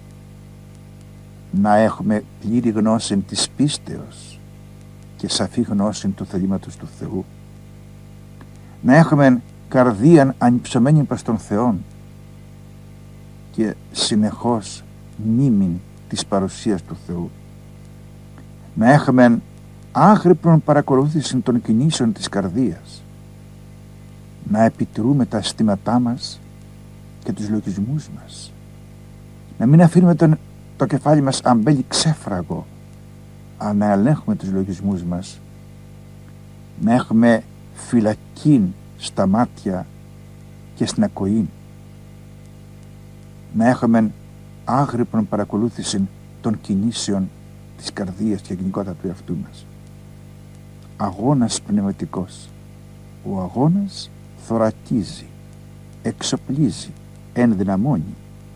Να έχουμε πλήρη γνώση της πίστεως και σαφή γνώση του θελήματος του Θεού. Να έχουμε καρδίαν ανυψωμένη προς τον Θεό και συνεχώς μνήμην της παρουσίας του Θεού. Να έχουμε άγρυπνον παρακολούθηση των κινήσεων της καρδίας. Να επιτηρούμε τα αισθήματά μας και τους λογισμούς μας. Να μην αφήνουμε τον, το κεφάλι μας αμπέλι ξέφραγο, αλλά να ελέγχουμε τους λογισμούς μας. Να έχουμε φυλακή στα μάτια και στην ακοή. Να έχουμε άγρυπνον παρακολούθηση των κινήσεων της καρδίας και γενικότερα του εαυτού μας. Αγώνας πνευματικός. Ο αγώνας θωρακίζει, εξοπλίζει, ενδυναμώνει.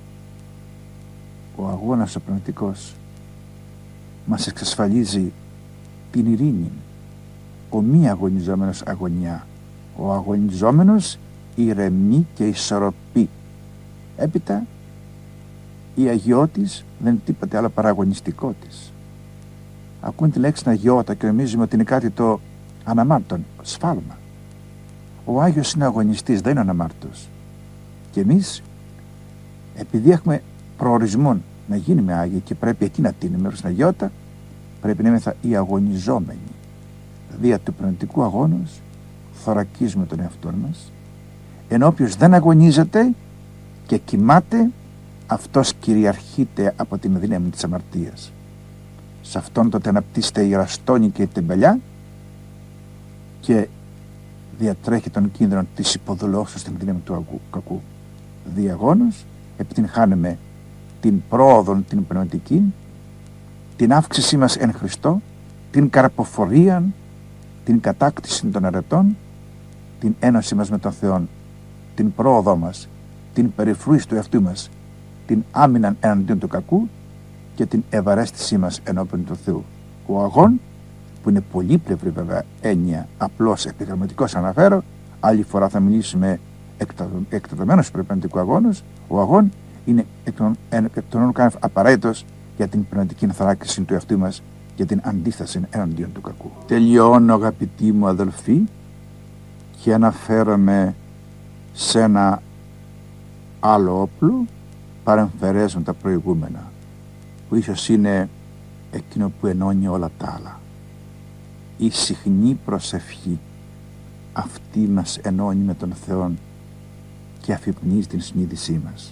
Ο αγώνας ο πνευματικός μας εξασφαλίζει την ειρήνη. Ο μη αγωνιζόμενος αγωνιά. Ο αγωνιζόμενος ηρεμεί και ισορροπεί. Έπειτα η αγιώτης δεν είναι τίποτε άλλο παρά αγωνιστικό της. Ακούν τη λέξη αγιώτα και νομίζουμε ότι είναι κάτι το αναμάρτητο, σφάλμα. Ο Άγιος είναι αγωνιστής, δεν είναι αναμάρτητος. Και εμείς, επειδή έχουμε προορισμό να γίνουμε Άγιοι και πρέπει εκεί να τίνουμε μέρος στην αγιώτα, πρέπει να είμαστε οι αγωνιζόμενοι. Δια του πνευματικού αγώνος θωρακίζουμε τον εαυτό μας, ενώ όποιος δεν αγωνίζεται και κοιμάται, αυτός κυριαρχείται από την δύναμη της αμαρτίας. Σε αυτόν τότε αναπτύσσεται η ραστόνη και η τεμπελιά και διατρέχει τον κίνδυνο της υποδουλώσεως στην δύναμη του κακού. Διαγώνως επιτυγχάνουμε την πρόοδο την πνευματική, την αύξησή μας εν Χριστώ, την καρποφορία, την κατάκτηση των αρετών, την ένωση μας με τον Θεό, την πρόοδό μας, την περιφρούηση του εαυτού μας, την άμυνα εναντίον του κακού και την ευαρέστησή μας ενώπιον του Θεού. Ο αγών, που είναι πολύπλευρη βέβαια έννοια, απλώς επιγραμματικός αναφέρω, άλλη φορά θα μιλήσουμε εκτεταμένος πνευματικού αγώνος, ο αγών είναι εκ των όνων απαραίτητος για την πνευματική θωράκιση του εαυτού μας και την αντίσταση εναντίον του κακού. Τελειώνω, αγαπητοί μου αδελφοί, και αναφέρομαι σε ένα άλλο όπλο παρεμφερές με τα προηγούμενα, που ίσως είναι εκείνο που ενώνει όλα τα άλλα. Η συχνή προσευχή, αυτή μας ενώνει με τον Θεό και αφυπνίζει την συνείδησή μας.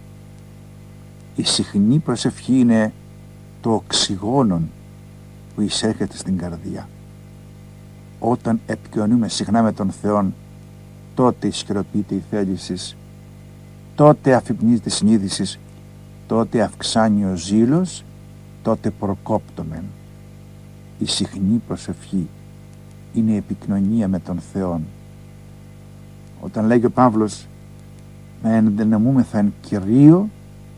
Η συχνή προσευχή είναι το οξυγόνον που εισέρχεται στην καρδιά. Όταν επικοινωνούμε συχνά με τον Θεό, τότε ισχυροποιείται η θέληση, τότε αφυπνίζεται η συνείδηση, τότε αυξάνει ο ζήλος, τότε προκόπτομεν. Η συχνή προσευχή είναι η επικοινωνία με τον Θεό. Όταν λέγει ο Παύλος να ενδυναμούμεθα εν Κυρίω,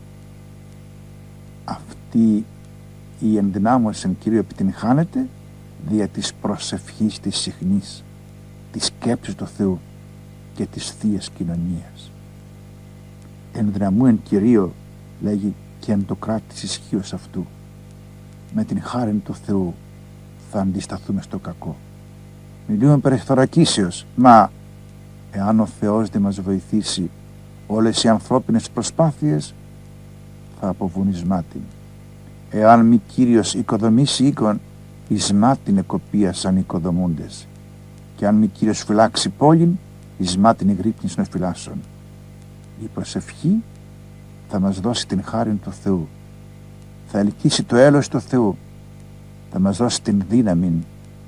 αυτή η ενδυνάμωση εν Κυρίω επιτυγχάνεται δια της προσευχής της συχνής, της σκέψης του Θεού, και της Θείας Κοινωνίας. Εν δυναμού εν Κυρίω, λέγει, και εν το κράτη της ισχύως αυτού. Με την χάρη του Θεού θα αντισταθούμε στο κακό. Μιλούμε περί θωρακίσεως, μα εάν ο Θεός δεν μας βοηθήσει, όλες οι ανθρώπινες προσπάθειες θα αποβούν εις μάτιν. Εάν μη Κύριος οικοδομήσει οίκον, εις μάτιν εκοπίασαν οι οικοδομούντες. Και αν μη Κύριος φυλάξει πόλην, εις μάτιν ηγρύπνης των φυλάσσων. Η προσευχή θα μας δώσει την χάρη του Θεού. Θα ελκύσει το έλεος του Θεού. Θα μας δώσει την δύναμη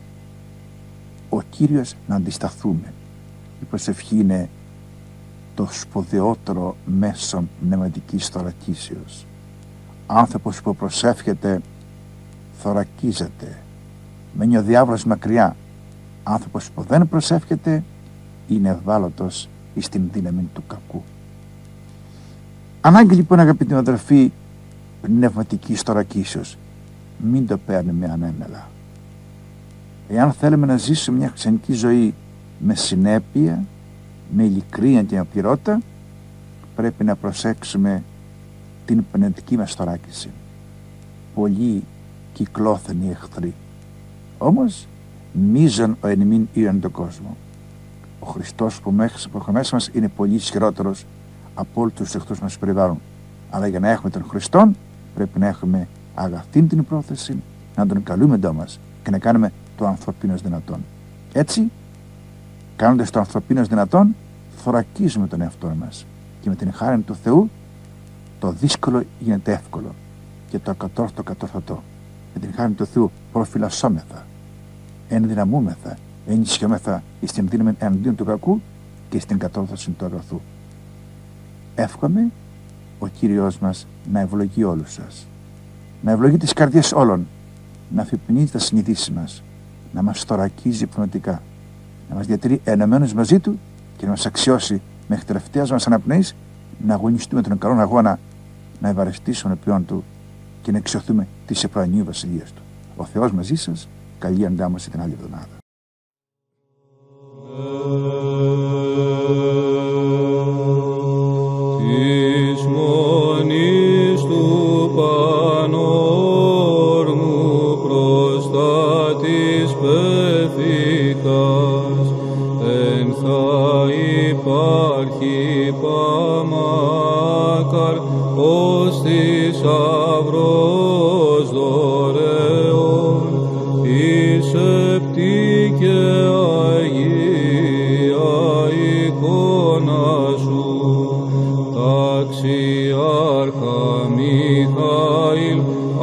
ο Κύριος να αντισταθούμε. Η προσευχή είναι το σπουδαιότερο μέσο πνευματικής θωρακίσεως. Άνθρωπος που προσεύχεται θωρακίζεται. Μένει ο διάβολος μακριά. Άνθρωπος που δεν προσεύχεται είναι ευάλωτος εις την δύναμη του κακού. Ανάγκη λοιπόν, αγαπητοί αδελφοί, πνευματικής θωρακίσεως. Μην το παίρνουμε ανέμελα. Εάν θέλουμε να ζήσουμε μια χριστιανική ζωή με συνέπεια, με ειλικρίνεια και με πληρότητα, πρέπει να προσέξουμε την πνευματική μας θωράκιση. Πολλοί κυκλώθεν οι εχθροί, όμως μίζων ο εν ημίν ήραν τον κόσμο. Ο Χριστός που έχουμε μέσα μας είναι πολύ ισχυρότερος από όλους τους εχθρούς μας περιβάλλουν. Αλλά για να έχουμε τον Χριστόν πρέπει να έχουμε αγαθήν την πρόθεση, να τον καλούμε εντός μας και να κάνουμε το ανθρωπίνος δυνατόν. Έτσι, κάνοντας το ανθρωπίνος δυνατόν, θωρακίζουμε τον εαυτό μας και με την χάρη του Θεού το δύσκολο γίνεται εύκολο και το ακατόρθωτο κατόρθωτο. Με την χάρη του Θεού προφυλασσόμεθα, ενδυναμούμεθα, ενισχυόμεθα εις την δύναμη εναντίον του κακού και στην κατόρθωση του αγαθού. Εύχομαι ο Κύριος μας να ευλογεί όλους σας, να ευλογεί τις καρδιές όλων, να αφυπνίζει τα συνειδήσεις μας, να μας θωρακίζει πνευματικά, να μας διατηρεί ενωμένους μαζί Του και να μας αξιώσει μέχρι τελευταίας μας αναπνοής να αγωνιστούμε τον καλόν αγώνα, να ευαρεστήσουμε ποιόν Του και να εξωθούμε της επρανίου βασιλείας Του. Ο Θεός μαζί σας. Καλή αντάμωση την άλλη εβδομάδα. Της μονής του πανόρμου προστάτης πεφυτάς, εν θα υπάρχει παμάκαρ ως θησαυρός δωρεών, εις επτή και Αγία εικόνα σου, ταξιάρχα Μιχαήλ,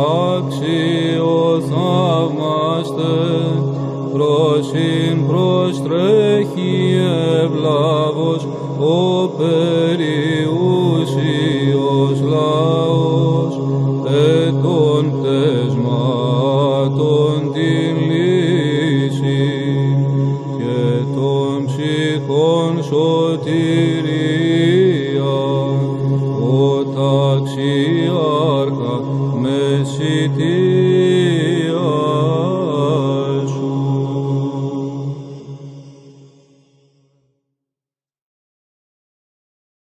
άξιο θαύμαστε, προσύν προστρέχει ευλάβος ο περιούσιος λαός, ετών πτέσμα